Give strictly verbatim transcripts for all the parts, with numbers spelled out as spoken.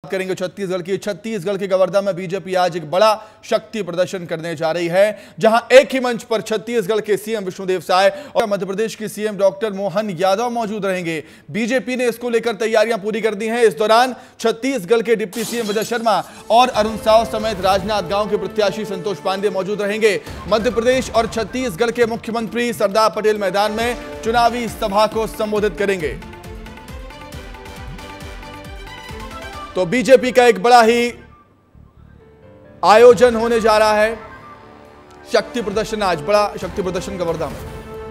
करेंगे छत्तीसगढ़ की। छत्तीसगढ़ के कवर्धा में बीजेपी आज एक बड़ा शक्ति प्रदर्शन करने जा रही है, जहां एक ही मंच पर छत्तीसगढ़ के सीएम विष्णुदेव साय और मध्य प्रदेश के सीएम डॉक्टर मोहन यादव मौजूद रहेंगे। बीजेपी ने इसको लेकर तैयारियां पूरी कर दी हैं। इस दौरान छत्तीसगढ़ के डिप्टी सीएम विजय शर्मा और अरुण साव समेत राजनांदगांव के प्रत्याशी संतोष पांडे मौजूद रहेंगे। मध्य प्रदेश और छत्तीसगढ़ के मुख्यमंत्री सरदार पटेल मैदान में चुनावी सभा को संबोधित करेंगे। तो बीजेपी का एक बड़ा ही आयोजन होने जा रहा है, शक्ति प्रदर्शन। आज बड़ा शक्ति प्रदर्शन कवर्धा में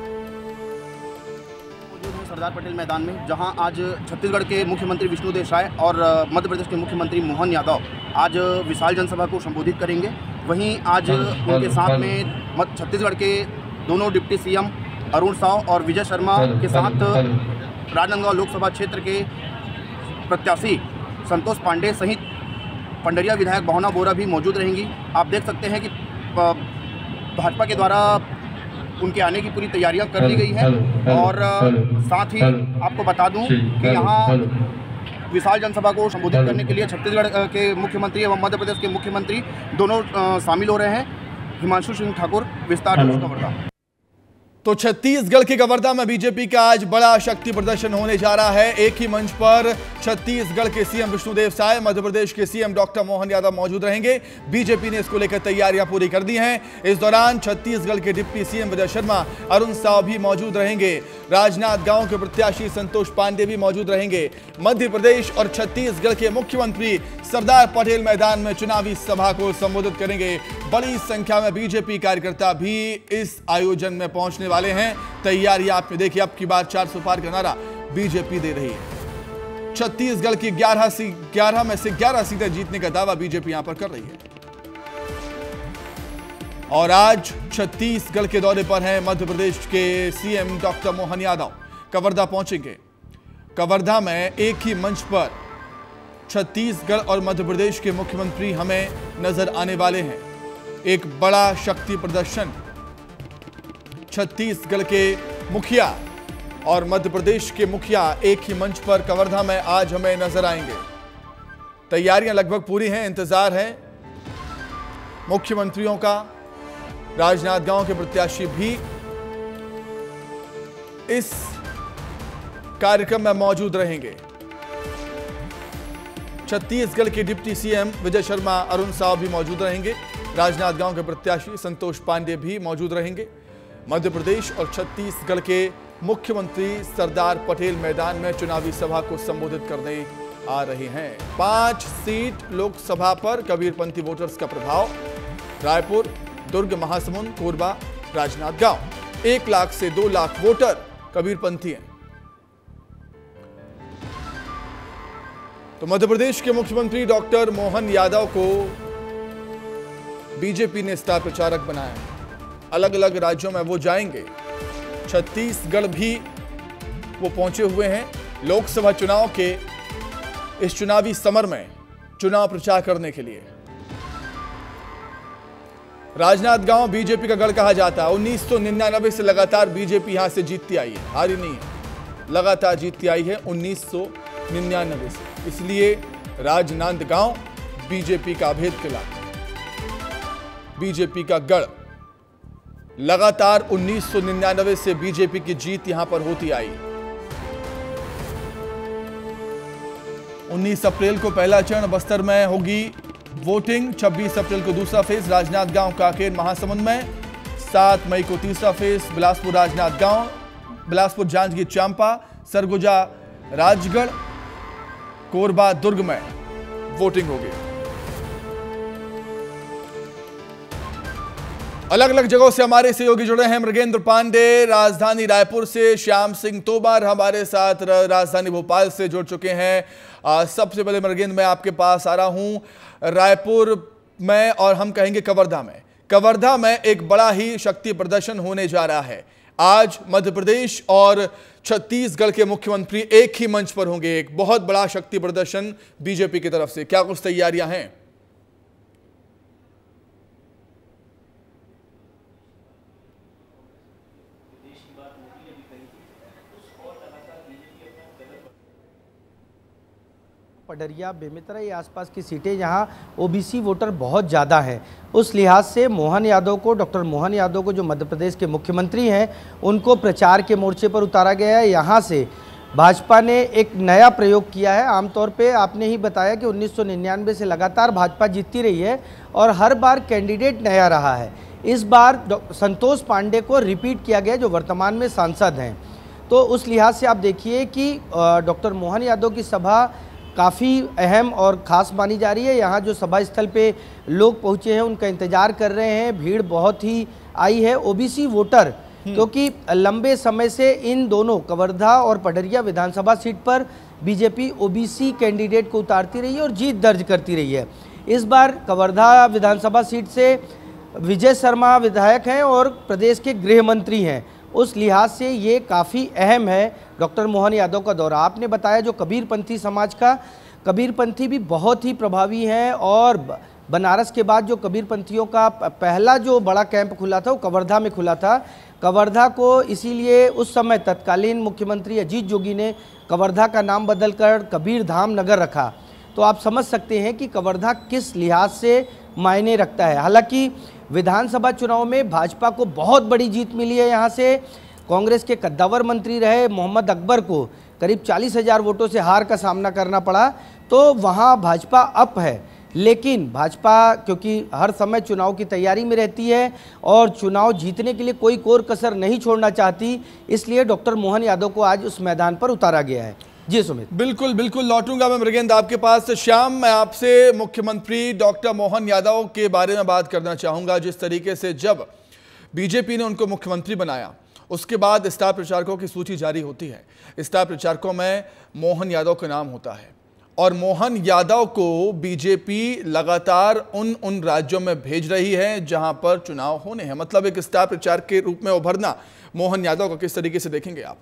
सरदार पटेल मैदान में, जहां आज छत्तीसगढ़ के मुख्यमंत्री विष्णुदेव साय और मध्य प्रदेश के मुख्यमंत्री मोहन यादव आज विशाल जनसभा को संबोधित करेंगे। वहीं आज उनके साथ में छत्तीसगढ़ के दोनों डिप्टी सीएम अरुण साव और विजय शर्मा के साथ राजनांदगांव लोकसभा क्षेत्र के प्रत्याशी संतोष पांडे सहित पंडरिया विधायक भावना बोरा भी मौजूद रहेंगी। आप देख सकते हैं कि भाजपा के द्वारा उनके आने की पूरी तैयारियां कर ली गई हैं। और साथ ही आपको बता दूं कि यहाँ विशाल जनसभा को संबोधित करने के लिए छत्तीसगढ़ के मुख्यमंत्री एवं मध्य प्रदेश के मुख्यमंत्री दोनों शामिल हो रहे हैं। हिमांशु सिंह ठाकुर, विस्तार न्यूज़ कवर्धा। तो छत्तीसगढ़ के कवर्धा में बीजेपी का आज बड़ा शक्ति प्रदर्शन होने जा रहा है। एक ही मंच पर छत्तीसगढ़ के सीएम विष्णुदेव साय, मध्य प्रदेश के सीएम डॉक्टर मोहन यादव मौजूद रहेंगे। बीजेपी ने इसको लेकर तैयारियां पूरी कर दी हैं। इस दौरान छत्तीसगढ़ के डिप्टी सीएम विजय शर्मा, अरुण साव भी मौजूद रहेंगे। राजनांदगांव के प्रत्याशी संतोष पांडे भी मौजूद रहेंगे। मध्य प्रदेश और छत्तीसगढ़ के मुख्यमंत्री सरदार पटेल मैदान में चुनावी सभा को संबोधित करेंगे। बड़ी संख्या में बीजेपी कार्यकर्ता भी इस आयोजन में पहुंचने वाले हैं। तैयारी आपने देखी, अब की बार चार सौ पार का नारा बीजेपी दे रही है। छत्तीसगढ़ की ग्यारह सी ग्यारह में से ग्यारह सीटें जीतने का दावा बीजेपी यहां पर कर रही है। और आज छत्तीसगढ़ के दौरे पर हैं मध्य प्रदेश के सीएम डॉक्टर मोहन यादव। कवर्धा पहुंचेंगे। कवर्धा में एक ही मंच पर छत्तीसगढ़ और मध्य प्रदेश के मुख्यमंत्री हमें नजर आने वाले हैं। एक बड़ा शक्ति प्रदर्शन छत्तीसगढ़ के मुखिया और मध्य प्रदेश के मुखिया एक ही मंच पर कवर्धा में आज हमें नजर आएंगे। तैयारियां लगभग पूरी हैं, इंतजार है मुख्यमंत्रियों का। राजनांदगांव के प्रत्याशी भी इस कार्यक्रम में मौजूद रहेंगे। छत्तीसगढ़ के डिप्टी सीएम विजय शर्मा, अरुण साव भी मौजूद रहेंगे। राजनांदगांव के प्रत्याशी संतोष पांडे भी मौजूद रहेंगे। मध्य प्रदेश और छत्तीसगढ़ के मुख्यमंत्री सरदार पटेल मैदान में चुनावी सभा को संबोधित करने आ रहे हैं। पांच सीट लोकसभा पर कबीरपंथी वोटर्स का प्रभाव। रायपुर, दुर्ग, महासमुंद, कोरबा, राजनांदगांव। एक लाख से दो लाख वोटर कबीरपंथी हैं। तो मध्य प्रदेश के मुख्यमंत्री डॉक्टर मोहन यादव को बीजेपी ने स्टार प्रचारक बनाया है। अलग अलग राज्यों में वो जाएंगे। छत्तीसगढ़ भी वो पहुंचे हुए हैं लोकसभा चुनाव के इस चुनावी समर में चुनाव प्रचार करने के लिए। राजनांदगांव बीजेपी का गढ़ कहा जाता है। उन्नीस सौ निन्यानवे से लगातार बीजेपी यहां से जीतती आई है, हारी नहीं है, लगातार जीतती आई है उन्नीस सौ निन्यानवे से। इसलिए राजनांदगांव बीजेपी का अभेद किला, बीजेपी का गढ़। लगातार उन्नीस सौ निन्यानवे से बीजेपी की जीत यहां पर होती आई। उन्नीस अप्रैल को पहला चरण बस्तर में होगी वोटिंग। छब्बीस अप्रैल को दूसरा फेज राजनांदगांव, कांकेर, महासमुंद में। सात मई को तीसरा फेज बिलासपुर, राजनांदगांव, बिलासपुर, जांजगीर चांपा, सरगुजा, राजगढ़, कोरबा, दुर्ग में वोटिंग होगी। अलग अलग जगहों से हमारे सहयोगी जुड़े हैं। मृगेंद्र पांडे राजधानी रायपुर से, श्याम सिंह तोमर हमारे साथ राजधानी भोपाल से जुड़ चुके हैं। आ, सबसे पहले मृगेंद्र, मैं आपके पास आ रहा हूं रायपुर में और हम कहेंगे कवर्धा में। कवर्धा में एक बड़ा ही शक्ति प्रदर्शन होने जा रहा है। आज मध्य प्रदेश और छत्तीसगढ़ के मुख्यमंत्री एक ही मंच पर होंगे। एक बहुत बड़ा शक्ति प्रदर्शन बीजेपी की तरफ से, क्या कुछ तैयारियां हैं? पडरिया, बेमेतरा ये आसपास की सीटें जहाँ ओबीसी वोटर बहुत ज़्यादा हैं, उस लिहाज से मोहन यादव को, डॉक्टर मोहन यादव को जो मध्य प्रदेश के मुख्यमंत्री हैं, उनको प्रचार के मोर्चे पर उतारा गया है। यहाँ से भाजपा ने एक नया प्रयोग किया है। आमतौर पे आपने ही बताया कि उन्नीस सौ निन्यानवे से लगातार भाजपा जीतती रही है और हर बार कैंडिडेट नया रहा है। इस बार संतोष पांडे को रिपीट किया गया जो वर्तमान में सांसद हैं। तो उस लिहाज से आप देखिए कि डॉक्टर मोहन यादव की सभा काफ़ी अहम और ख़ास मानी जा रही है। यहाँ जो सभा स्थल पे लोग पहुँचे हैं उनका इंतज़ार कर रहे हैं, भीड़ बहुत ही आई है। ओबीसी वोटर क्योंकि तो लंबे समय से इन दोनों कवर्धा और पडरिया विधानसभा सीट पर बीजेपी ओबीसी कैंडिडेट को उतारती रही है और जीत दर्ज करती रही है। इस बार कवर्धा विधानसभा सीट से विजय शर्मा विधायक हैं और प्रदेश के गृह मंत्री हैं। उस लिहाज से ये काफ़ी अहम है डॉक्टर मोहन यादव का दौरा। आपने बताया जो कबीरपंथी समाज का, कबीरपंथी भी बहुत ही प्रभावी हैं और बनारस के बाद जो कबीरपंथियों का पहला जो बड़ा कैंप खुला था वो कवर्धा में खुला था। कवर्धा को इसीलिए उस समय तत्कालीन मुख्यमंत्री अजीत जोगी ने कवर्धा का नाम बदलकर कबीर धाम नगर रखा। तो आप समझ सकते हैं कि कवर्धा किस लिहाज से मायने रखता है। हालांकि विधानसभा चुनाव में भाजपा को बहुत बड़ी जीत मिली है। यहाँ से कांग्रेस के कद्दावर मंत्री रहे मोहम्मद अकबर को करीब चालीस हजार वोटों से हार का सामना करना पड़ा। तो वहाँ भाजपा अप है, लेकिन भाजपा क्योंकि हर समय चुनाव की तैयारी में रहती है और चुनाव जीतने के लिए कोई कोर कसर नहीं छोड़ना चाहती, इसलिए डॉक्टर मोहन यादव को आज उस मैदान पर उतारा गया है। जी सुमित। बिल्कुल बिल्कुल लौटूंगा मैं मृगेंद्र आपके पास। श्याम, मैं आपसे मुख्यमंत्री डॉक्टर मोहन यादव के बारे में बात करना चाहूंगा। जिस तरीके से जब बीजेपी ने उनको मुख्यमंत्री बनाया उसके बाद स्टार प्रचारकों की सूची जारी होती है। स्टार प्रचारकों में मोहन यादव का नाम होता है और मोहन यादव को बीजेपी लगातार उन उन राज्यों में भेज रही है जहां पर चुनाव होने हैं। मतलब एक स्टार प्रचारक के रूप में उभरना मोहन यादव को किस तरीके से देखेंगे आप?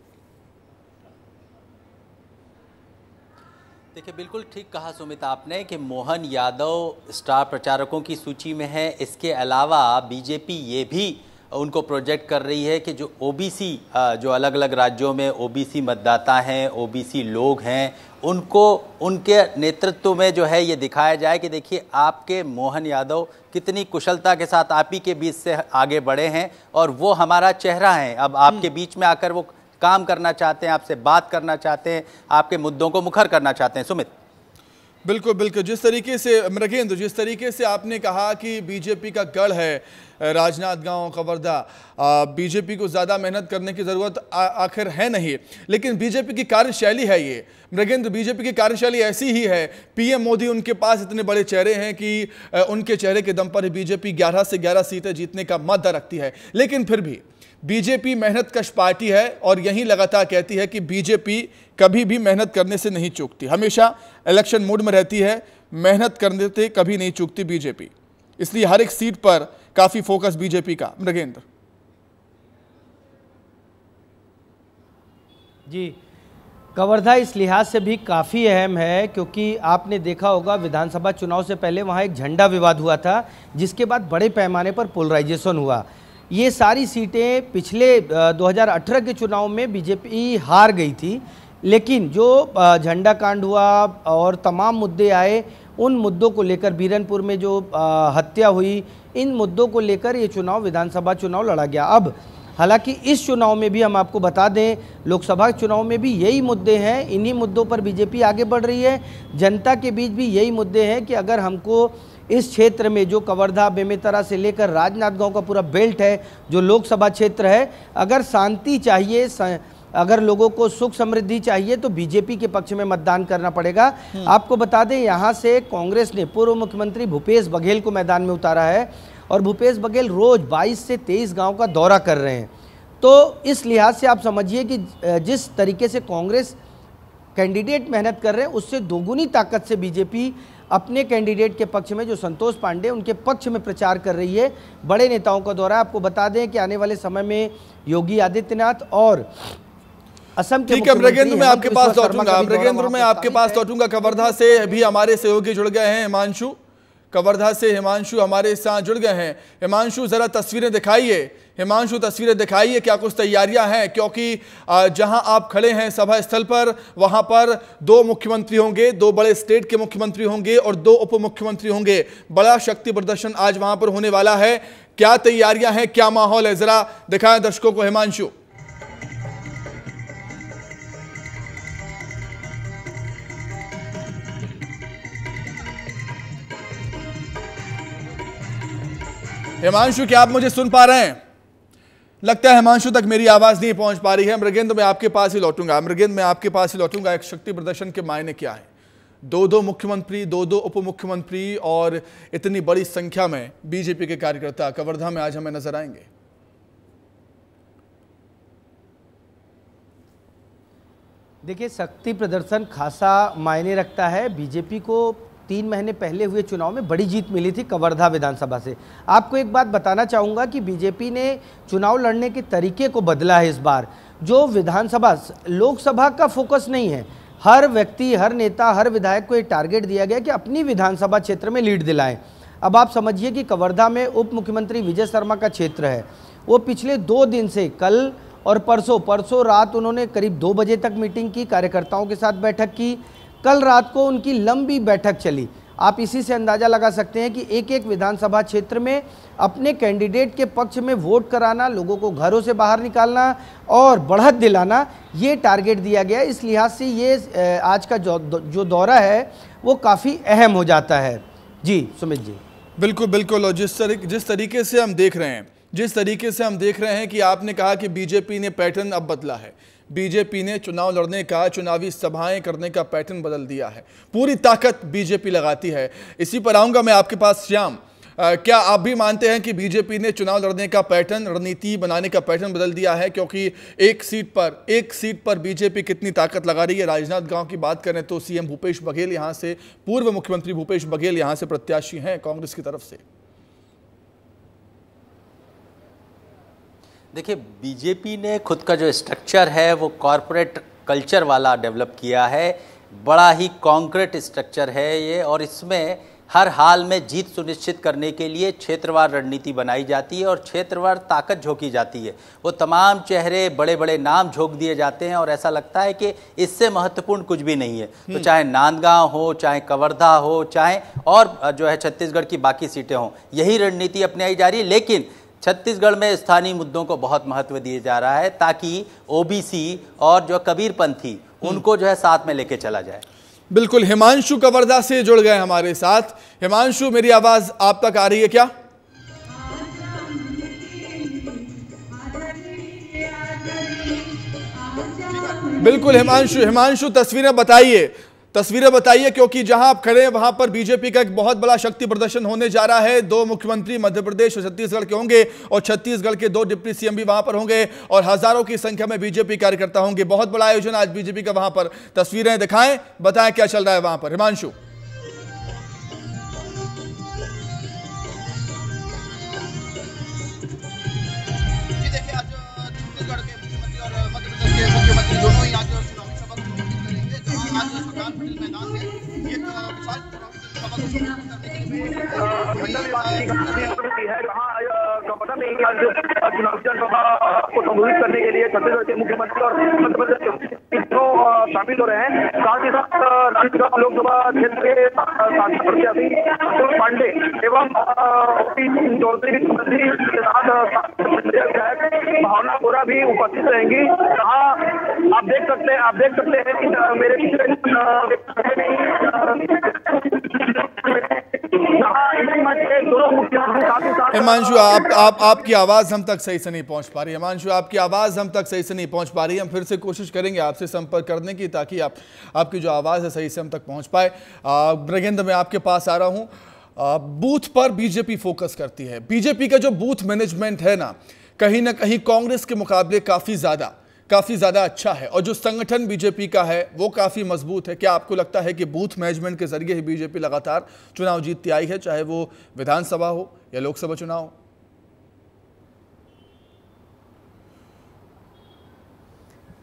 देखिए, बिल्कुल ठीक कहा सुमित आपने कि मोहन यादव स्टार प्रचारकों की सूची में है। इसके अलावा बीजेपी ये भी उनको प्रोजेक्ट कर रही है कि जो ओबीसी, जो अलग अलग राज्यों में ओबीसी मतदाता हैं, ओबीसी लोग हैं, उनको उनके नेतृत्व में जो है ये दिखाया जाए कि देखिए आपके मोहन यादव कितनी कुशलता के साथ आप ही के बीच से आगे बढ़े हैं और वो हमारा चेहरा है। अब आपके बीच में आकर वो काम करना चाहते हैं, आपसे बात करना चाहते हैं, आपके मुद्दों को मुखर करना चाहते हैं। सुमित। बिल्कुल बिल्कुल, जिस तरीके से मृगेंद्र, जिस तरीके से आपने कहा कि बीजेपी का गढ़ है राजनांदगांव, कवर्धा, बीजेपी को ज़्यादा मेहनत करने की ज़रूरत आखिर है नहीं, लेकिन बीजेपी की कार्यशैली है ये मृगेंद्र। बीजेपी की कार्यशैली ऐसी ही है। पीएम मोदी उनके पास इतने बड़े चेहरे हैं कि उनके चेहरे के दम पर बीजेपी ग्यारह से ग्यारह सीटें जीतने का मद्दा रखती है। लेकिन फिर भी बीजेपी मेहनतकश पार्टी है और यही लगातार कहती है कि बीजेपी कभी भी मेहनत करने से नहीं चूकती, हमेशा इलेक्शन मूड में रहती है, मेहनत करने से कभी नहीं चूकती बीजेपी। इसलिए हर एक सीट पर काफी फोकस बीजेपी का। मृगेंद्र जी, कवर्धा इस लिहाज से भी काफ़ी अहम है क्योंकि आपने देखा होगा विधानसभा चुनाव से पहले वहाँ एक झंडा विवाद हुआ था, जिसके बाद बड़े पैमाने पर पोलराइजेशन हुआ। ये सारी सीटें पिछले दो हज़ार अठारह के चुनाव में बीजेपी हार गई थी, लेकिन जो झंडा कांड हुआ और तमाम मुद्दे आए, उन मुद्दों को लेकर, बीरनपुर में जो हत्या हुई, इन मुद्दों को लेकर ये चुनाव, विधानसभा चुनाव लड़ा गया। अब हालांकि इस चुनाव में भी हम आपको बता दें, लोकसभा चुनाव में भी यही मुद्दे हैं, इन्हीं मुद्दों पर बीजेपी आगे बढ़ रही है। जनता के बीच भी यही मुद्दे हैं कि अगर हमको इस क्षेत्र में जो कवर्धा, बेमेतरा से लेकर राजनांदगांव का पूरा बेल्ट है, जो लोकसभा क्षेत्र है, अगर शांति चाहिए, अगर लोगों को सुख समृद्धि चाहिए तो बीजेपी के पक्ष में मतदान करना पड़ेगा। आपको बता दें, यहाँ से कांग्रेस ने पूर्व मुख्यमंत्री भूपेश बघेल को मैदान में उतारा है और भूपेश बघेल रोज बाईस से तेईस गांव का दौरा कर रहे हैं। तो इस लिहाज से आप समझिए कि जिस तरीके से कांग्रेस कैंडिडेट मेहनत कर रहे हैं, उससे दोगुनी ताकत से बीजेपी अपने कैंडिडेट के पक्ष में, जो संतोष पांडे, उनके पक्ष में प्रचार कर रही है। बड़े नेताओं का दौरा। आपको बता दें कि आने वाले समय में योगी आदित्यनाथ और असम के, ठीक है मृगेंद्र, मैं आपके पास लौटूंगा। मृगेंद्र, मैं आपके पास लौटूंगा। कवर्धा से भी हमारे सहयोगी जुड़ गए हैं, हिमांशु। कवर्धा से हिमांशु हमारे साथ जुड़ गए हैं। हिमांशु, जरा तस्वीरें दिखाइए। हिमांशु तस्वीरें दिखाइए, क्या कुछ तैयारियां हैं? क्योंकि जहां आप खड़े हैं सभा स्थल पर, वहां पर दो मुख्यमंत्री होंगे, दो बड़े स्टेट के मुख्यमंत्री होंगे और दो उप मुख्यमंत्री होंगे। बड़ा शक्ति प्रदर्शन आज वहां पर होने वाला है। क्या तैयारियां हैं, क्या माहौल है, जरा दिखाएं दर्शकों को। हिमांशु, हिमांशु क्या आप मुझे सुन पा रहे हैं? लगता है हिमांशु तक मेरी आवाज नहीं पहुंच पा रही है। मृगेंद्र, मैं आपके पास ही लौटूंगा। मृगेंद्र, मैं आपके पास ही लौटूंगा। एक शक्ति प्रदर्शन के मायने क्या है? दो दो मुख्यमंत्री, दो दो उप मुख्यमंत्री और इतनी बड़ी संख्या में बीजेपी के कार्यकर्ता कवर्धा में आज हमें नजर आएंगे। देखिए, शक्ति प्रदर्शन खासा मायने रखता है। बीजेपी को तीन महीने पहले हुए चुनाव में बड़ी जीत मिली थी कवर्धा विधानसभा से। आपको एक बात बताना चाहूँगा कि बीजेपी ने चुनाव लड़ने के तरीके को बदला है इस बार। जो विधानसभा, लोकसभा का फोकस नहीं है। हर व्यक्ति, हर नेता, हर विधायक को एक टारगेट दिया गया कि अपनी विधानसभा क्षेत्र में लीड दिलाएं। अब आप समझिए कि कवर्धा में उप मुख्यमंत्री विजय शर्मा का क्षेत्र है। वो पिछले दो दिन से, कल और परसों परसों रात उन्होंने करीब दो बजे तक मीटिंग की, कार्यकर्ताओं के साथ बैठक की। कल रात को उनकी लंबी बैठक चली। आप इसी से अंदाज़ा लगा सकते हैं कि एक एक विधानसभा क्षेत्र में अपने कैंडिडेट के पक्ष में वोट कराना, लोगों को घरों से बाहर निकालना और बढ़त दिलाना, ये टारगेट दिया गया। इस लिहाज से ये आज का जो जो दौरा है वो काफ़ी अहम हो जाता है। जी सुमित जी, बिल्कुल बिल्कुल। और जिस तरीके जिस तरीके से हम देख रहे हैं जिस तरीके से हम देख रहे हैं कि आपने कहा कि बीजेपी ने पैटर्न अब बदला है। बीजेपी ने चुनाव लड़ने का, चुनावी सभाएं करने का पैटर्न बदल दिया है। पूरी ताकत बीजेपी लगाती है। इसी पर आऊंगा मैं आपके पास। श्याम, आ, क्या आप भी मानते हैं कि बीजेपी ने चुनाव लड़ने का पैटर्न, रणनीति बनाने का पैटर्न बदल दिया है? क्योंकि एक सीट पर एक सीट पर बीजेपी कितनी ताकत लगा रही है। राजनांदगांव की बात करें तो सीएम भूपेश बघेल यहां से, पूर्व मुख्यमंत्री भूपेश बघेल यहां से प्रत्याशी हैं कांग्रेस की तरफ से। देखिए, बीजेपी ने खुद का जो स्ट्रक्चर है वो कॉरपोरेट कल्चर वाला डेवलप किया है। बड़ा ही कॉन्क्रीट स्ट्रक्चर है ये, और इसमें हर हाल में जीत सुनिश्चित करने के लिए क्षेत्रवार रणनीति बनाई जाती है और क्षेत्रवार ताकत झोंकी जाती है। वो तमाम चेहरे, बड़े बड़े नाम झोंक दिए जाते हैं और ऐसा लगता है कि इससे महत्वपूर्ण कुछ भी नहीं है। तो चाहे नांदगांव हो, चाहे कवर्धा हो, चाहे और जो है छत्तीसगढ़ की बाकी सीटें हों, यही रणनीति अपनाई जा रही है। लेकिन छत्तीसगढ़ में स्थानीय मुद्दों को बहुत महत्व दिया जा रहा है ताकि ओबीसी और जो कबीरपंथी उनको जो है साथ में लेके चला जाए। बिल्कुल। हिमांशु कवर्धा से जुड़ गए हमारे साथ। हिमांशु, मेरी आवाज आप तक आ रही है क्या? बिल्कुल हिमांशु, हिमांशु तस्वीरें बताइए, तस्वीरें बताइए, क्योंकि जहां आप खड़े हैं वहां पर बीजेपी का एक बहुत बड़ा शक्ति प्रदर्शन होने जा रहा है। दो मुख्यमंत्री मध्य प्रदेश और छत्तीसगढ़ के होंगे और छत्तीसगढ़ के दो डिप्टी सीएम भी वहां पर होंगे और हजारों की संख्या में बीजेपी कार्यकर्ता होंगे। बहुत बड़ा आयोजन आज बीजेपी का वहां पर। तस्वीरें दिखाएं, बताएं क्या चल रहा है वहां पर। हिमांशु, देखिए, आज छत्तीसगढ़ के मुख्यमंत्री और मध्य प्रदेश के मुख्यमंत्री दोनों ही आज चुनावी सभा को संबोधित करेंगे। जहां आज सरदार पटेल मैदान में एक विशाल चुनावी सभा को संबोधित करने के लिए कवर्धा में चुनावी जनसभा को संबोधित करने के लिए छत्तीसगढ़ के मुख्यमंत्री और मध्य प्रदेश के शामिल हो रहे हैं। साथ ही साथ राजनांदगांव लोकसभा क्षेत्र के सांसद प्रत्याशी अतुल पांडे एवं चौधरी मंत्री के साथ विधायक भावना बोरा भी उपस्थित रहेंगी। जहाँ आप देख सकते हैं आप देख सकते हैं कि मेरे हिमांशु, आप आप आपकी आवाज हम तक सही से नहीं पहुंच पा रही। हिमांशु, आपकी आवाज हम तक सही से नहीं पहुंच पा रही। हम फिर से कोशिश करेंगे आपसे संपर्क करने की, ताकि आप आपकी जो आवाज है सही से हम तक पहुंच पाए। मृगेंद्र, मैं आपके पास आ रहा हूं। बूथ पर बीजेपी फोकस करती है। बीजेपी का जो बूथ मैनेजमेंट है ना, कहीं ना कहीं कांग्रेस के मुकाबले काफी ज्यादा काफी ज्यादा अच्छा है, और जो संगठन बीजेपी का है वो काफी मजबूत है। क्या आपको लगता है कि बूथ मैनेजमेंट के जरिए ही बीजेपी लगातार चुनाव जीतती आई है, चाहे वो विधानसभा हो या लोकसभा चुनाव हो?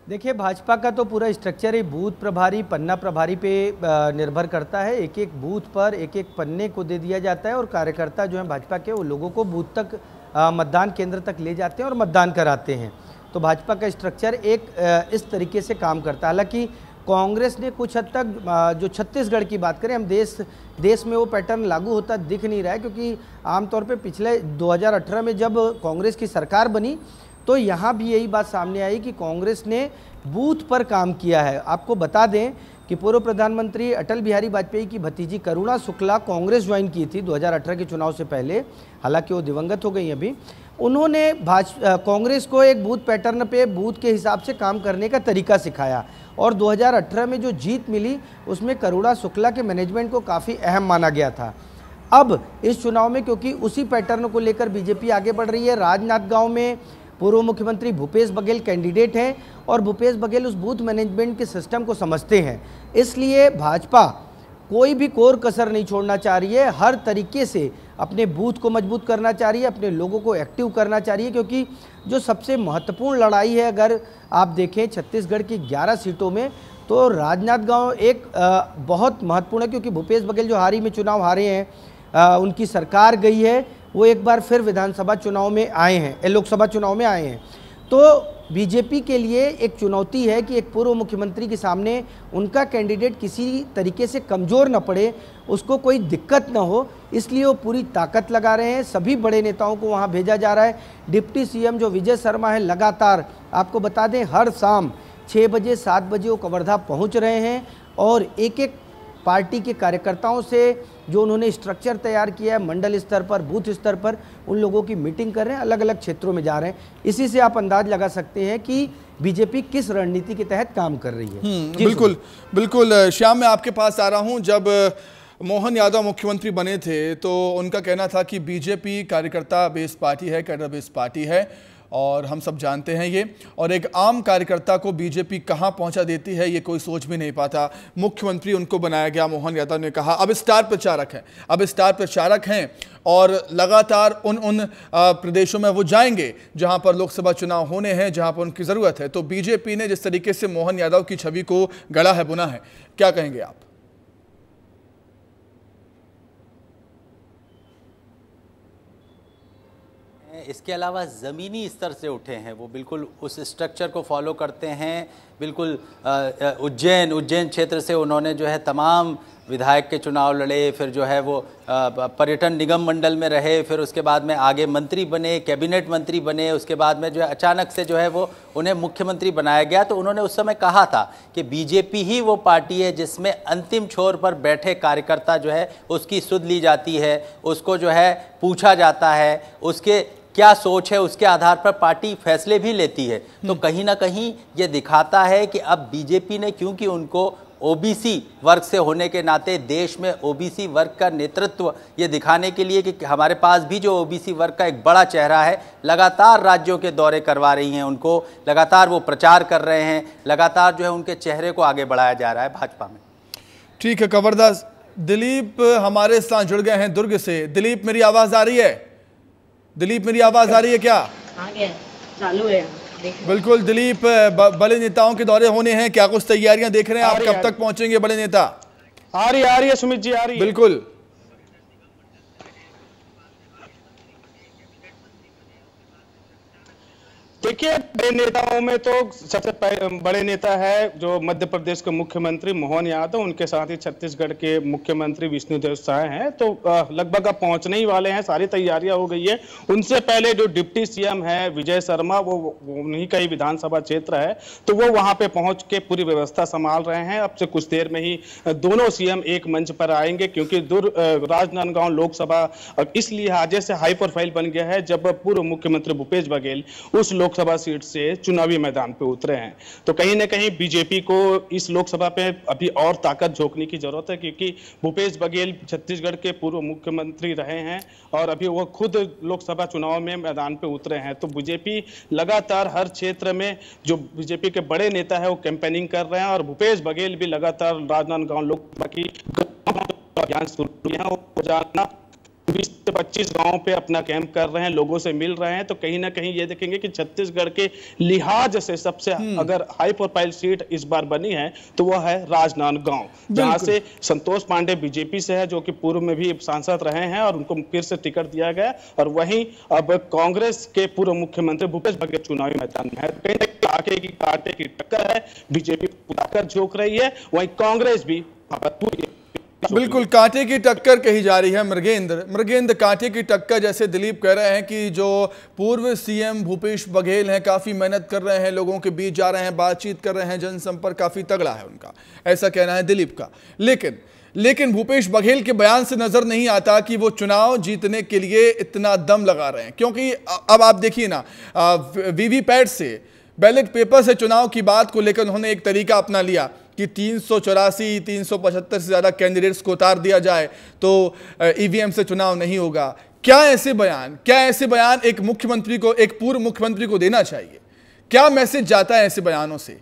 देखिए, भाजपा का तो पूरा स्ट्रक्चर ही बूथ प्रभारी, पन्ना प्रभारी पे निर्भर करता है। एक एक बूथ पर एक एक पन्ने को दे दिया जाता है और कार्यकर्ता जो है भाजपा के, वो लोगों को बूथ तक, मतदान केंद्र तक ले जाते हैं और मतदान कराते हैं। तो भाजपा का स्ट्रक्चर एक इस तरीके से काम करता है। हालांकि कांग्रेस ने कुछ हद तक, जो छत्तीसगढ़ की बात करें हम, देश देश में वो पैटर्न लागू होता दिख नहीं रहा है, क्योंकि आमतौर पे पिछले दो हज़ार अठारह में जब कांग्रेस की सरकार बनी तो यहाँ भी यही बात सामने आई कि कांग्रेस ने बूथ पर काम किया है। आपको बता दें कि पूर्व प्रधानमंत्री अटल बिहारी वाजपेयी की भतीजी करुणा शुक्ला कांग्रेस ज्वाइन की थी दो हज़ार अठारह के चुनाव से पहले, हालांकि वो दिवंगत हो गई अभी। उन्होंने भाजपा कांग्रेस को एक बूथ पैटर्न पे, बूथ के हिसाब से काम करने का तरीका सिखाया और दो हज़ार अठारह में जो जीत मिली उसमें करुणा शुक्ला के मैनेजमेंट को काफ़ी अहम माना गया था। अब इस चुनाव में क्योंकि उसी पैटर्न को लेकर बीजेपी आगे बढ़ रही है, राजनांदगांव में पूर्व मुख्यमंत्री भूपेश बघेल कैंडिडेट हैं और भूपेश बघेल उस बूथ मैनेजमेंट के सिस्टम को समझते हैं, इसलिए भाजपा कोई भी कोर कसर नहीं छोड़ना चाह रही है। हर तरीके से अपने बूथ को मजबूत करना चाह रही है, अपने लोगों को एक्टिव करना चाह रही है, क्योंकि जो सबसे महत्वपूर्ण लड़ाई है, अगर आप देखें छत्तीसगढ़ की ग्यारह सीटों में, तो राजनांदगांव एक आ, बहुत महत्वपूर्ण है, क्योंकि भूपेश बघेल जो हाल ही में चुनाव हारे हैं, आ, उनकी सरकार गई है, वो एक बार फिर विधानसभा चुनाव में आए हैं, लोकसभा चुनाव में आए हैं। तो बीजेपी के लिए एक चुनौती है कि एक पूर्व मुख्यमंत्री के सामने उनका कैंडिडेट किसी तरीके से कमज़ोर न पड़े, उसको कोई दिक्कत न हो, इसलिए वो पूरी ताकत लगा रहे हैं। सभी बड़े नेताओं को वहाँ भेजा जा रहा है। डिप्टी सीएम जो विजय शर्मा है, लगातार आपको बता दें हर शाम छः बजे सात बजे वो कवर्धा पहुँच रहे हैं और एक एक पार्टी के कार्यकर्ताओं से जो उन्होंने स्ट्रक्चर तैयार किया है, मंडल स्तर पर, बूथ स्तर पर, उन लोगों की मीटिंग कर रहे हैं, अलग अलग क्षेत्रों में जा रहे हैं। इसी से आप अंदाज लगा सकते हैं कि बीजेपी किस रणनीति के तहत काम कर रही है। बिल्कुल बिल्कुल श्याम, मैं आपके पास आ रहा हूं। जब मोहन यादव मुख्यमंत्री बने थे तो उनका कहना था कि बीजेपी कार्यकर्ता बेस्ड पार्टी है, कैडर बेस्ड पार्टी है, और हम सब जानते हैं ये, और एक आम कार्यकर्ता को बीजेपी कहां पहुंचा देती है ये कोई सोच भी नहीं पाता। मुख्यमंत्री उनको बनाया गया, मोहन यादव ने कहा अब स्टार प्रचारक हैं, अब स्टार प्रचारक हैं और लगातार उन उन प्रदेशों में वो जाएंगे जहां पर लोकसभा चुनाव होने हैं, जहां पर उनकी ज़रूरत है। तो बीजेपी ने जिस तरीके से मोहन यादव की छवि को गढ़ा है, बुना है, क्या कहेंगे आप? इसके अलावा ज़मीनी स्तर से उठे हैं, वो बिल्कुल उस स्ट्रक्चर को फॉलो करते हैं। बिल्कुल उज्जैन उज्जैन क्षेत्र से उन्होंने जो है तमाम विधायक के चुनाव लड़े, फिर जो है वो पर्यटन निगम मंडल में रहे, फिर उसके बाद में आगे मंत्री बने, कैबिनेट मंत्री बने, उसके बाद में जो है अचानक से जो है वो उन्हें मुख्यमंत्री बनाया गया। तो उन्होंने उस समय कहा था कि बीजेपी ही वो पार्टी है जिसमें अंतिम छोर पर बैठे कार्यकर्ता जो है उसकी सुध ली जाती है, उसको जो है पूछा जाता है, उसके क्या सोच है उसके आधार पर पार्टी फैसले भी लेती है। तो कहीं ना कहीं ये दिखाता है कि अब बीजेपी ने, क्योंकि उनको ओबीसी वर्ग से होने के नाते देश में ओबीसी वर्ग का नेतृत्व ये दिखाने के लिए कि हमारे पास भी जो ओबीसी वर्ग का एक बड़ा चेहरा है, लगातार राज्यों के दौरे करवा रही हैं उनको, लगातार वो प्रचार कर रहे हैं, लगातार जो है उनके चेहरे को आगे बढ़ाया जा रहा है भाजपा में। ठीक है कवर्धा, दिलीप हमारे साथ जुड़ गए हैं दुर्ग से। दिलीप, मेरी आवाज़ आ रही है? दिलीप मेरी आवाज आ रही है क्या? चालू है। बिल्कुल दिलीप, बड़े नेताओं के दौरे होने हैं, क्या कुछ तैयारियां देख रहे हैं आप? कब तक पहुंचेंगे बड़े नेता? आ रही आ रही है सुमित जी, आ रही है। बिल्कुल देखिए, बड़े नेताओं में तो सबसे बड़े नेता है जो मध्य प्रदेश के मुख्यमंत्री मोहन यादव, उनके साथ ही छत्तीसगढ़ के मुख्यमंत्री विष्णुदेव साय हैं। तो लगभग अब पहुंचने ही वाले हैं, सारी तैयारियां हो गई है। उनसे पहले जो डिप्टी सीएम है विजय शर्मा, वो उन्हीं का ही विधानसभा क्षेत्र है, तो वो वहां पे पहुंच के पूरी व्यवस्था संभाल रहे हैं। अब से कुछ देर में ही दोनों सीएम एक मंच पर आएंगे, क्योंकि दूर राजनांदगांव लोकसभा इस लिहाजे से हाई प्रोफाइल बन गया है जब पूर्व मुख्यमंत्री भूपेश बघेल उस लोकसभा सीट से चुनावी मैदान पे उतरे हैं। तो कहीं ना कहीं बीजेपी को इस लोकसभा पे अभी और ताकत झोंकने की जरूरत है, क्योंकि भूपेश बघेल छत्तीसगढ़ के पूर्व मुख्यमंत्री रहे हैं और अभी वो खुद लोकसभा चुनाव में मैदान पे उतरे हैं। तो बीजेपी लगातार हर क्षेत्र में जो बीजेपी के बड़े नेता है वो कैंपेनिंग कर रहे हैं और भूपेश बघेल भी लगातार राजनांदगांव लोकसभा की अभियान शुरू किया है। बीस से पच्चीस गांव पे अपना कैंप कर रहे हैं, लोगों से मिल रहे हैं। तो कहीं ना कहीं ये देखेंगे कि छत्तीसगढ़ के लिहाज से सबसे अगर हाई प्रोफाइल सीट इस बार बनी है तो वह है राजनांदगांव, जहां से संतोष पांडे बीजेपी से है, जो कि पूर्व में भी सांसद रहे हैं और उनको फिर से टिकट दिया गया। और वहीं अब कांग्रेस के पूर्व मुख्यमंत्री भूपेश बघेल चुनावी मैदान में है। कहीं ना कहीं आके की कांटे की टक्कर है, बीजेपी उठाकर झोंक रही है, वहीं कांग्रेस भी बिल्कुल कांटे की टक्कर कही जा रही है। मृगेंद्र मृगेंद्र कांटे की टक्कर, जैसे दिलीप कह रहे हैं कि जो पूर्व सीएम भूपेश बघेल हैं काफ़ी मेहनत कर रहे हैं, लोगों के बीच जा रहे हैं, बातचीत कर रहे हैं, जनसंपर्क काफ़ी तगड़ा है उनका, ऐसा कहना है दिलीप का। लेकिन लेकिन भूपेश बघेल के बयान से नज़र नहीं आता कि वो चुनाव जीतने के लिए इतना दम लगा रहे हैं। क्योंकि अब आप देखिए ना, वीवीपैट से, बैलेट पेपर से चुनाव की बात को लेकर उन्होंने एक तरीका अपना लिया कि तीन सौ चौरासी तीन सौ पचहत्तर से ज़्यादा कैंडिडेट्स को उतार दिया जाए तो ईवीएम से चुनाव नहीं होगा। क्या ऐसे बयान क्या ऐसे बयान एक मुख्यमंत्री को, एक पूर्व मुख्यमंत्री को देना चाहिए? क्या मैसेज जाता है ऐसे बयानों से?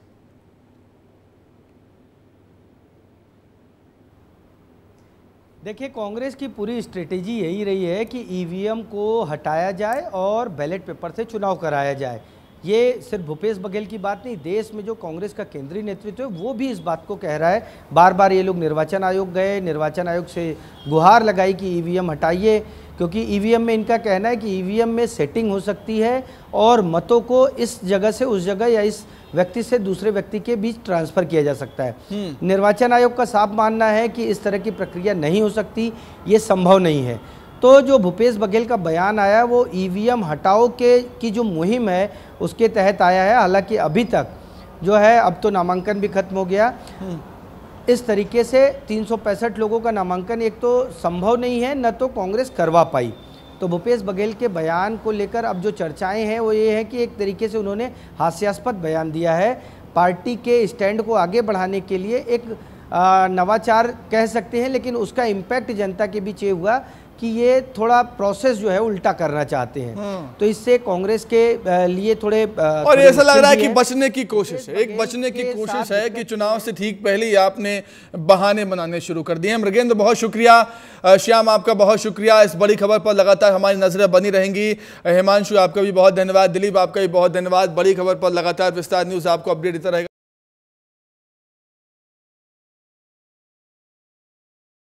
देखिए, कांग्रेस की पूरी स्ट्रेटेजी यही रही है कि ईवीएम को हटाया जाए और बैलेट पेपर से चुनाव कराया जाए। ये सिर्फ भूपेश बघेल की बात नहीं, देश में जो कांग्रेस का केंद्रीय नेतृत्व है वो भी इस बात को कह रहा है। बार बार ये लोग निर्वाचन आयोग गए, निर्वाचन आयोग से गुहार लगाई कि ईवीएम हटाइए, क्योंकि ईवीएम में इनका कहना है कि ईवीएम में सेटिंग हो सकती है और मतों को इस जगह से उस जगह या इस व्यक्ति से दूसरे व्यक्ति के बीच ट्रांसफ़र किया जा सकता है। निर्वाचन आयोग का साफ मानना है कि इस तरह की प्रक्रिया नहीं हो सकती, ये संभव नहीं है। तो जो भूपेश बघेल का बयान आया वो ईवीएम हटाओ के की जो मुहिम है उसके तहत आया है। हालांकि अभी तक जो है, अब तो नामांकन भी खत्म हो गया। इस तरीके से तीन सौ पैंसठ लोगों का नामांकन एक तो संभव नहीं है, न तो कांग्रेस करवा पाई। तो भूपेश बघेल के बयान को लेकर अब जो चर्चाएं हैं वो ये है कि एक तरीके से उन्होंने हास्यास्पद बयान दिया है। पार्टी के स्टैंड को आगे बढ़ाने के लिए एक आ, नवाचार कह सकते हैं, लेकिन उसका इम्पैक्ट जनता के बीच ये हुआ कि ये थोड़ा प्रोसेस जो है उल्टा करना चाहते हैं। तो इससे कांग्रेस के लिए थोड़े और ऐसा लग रहा है कि बचने की कोशिश है, एक बचने की कोशिश है कि चुनाव से ठीक पहले ही आपने बहाने बनाने शुरू कर दिए हैं। मृगेंद्र बहुत शुक्रिया, श्याम आपका बहुत शुक्रिया। इस बड़ी खबर पर लगातार हमारी नजरें बनी रहेंगी। हिमांशु आपका भी बहुत धन्यवाद, दिलीप आपका भी बहुत धन्यवाद। बड़ी खबर पर लगातार विस्तार न्यूज आपको अपडेट देता रहेगा।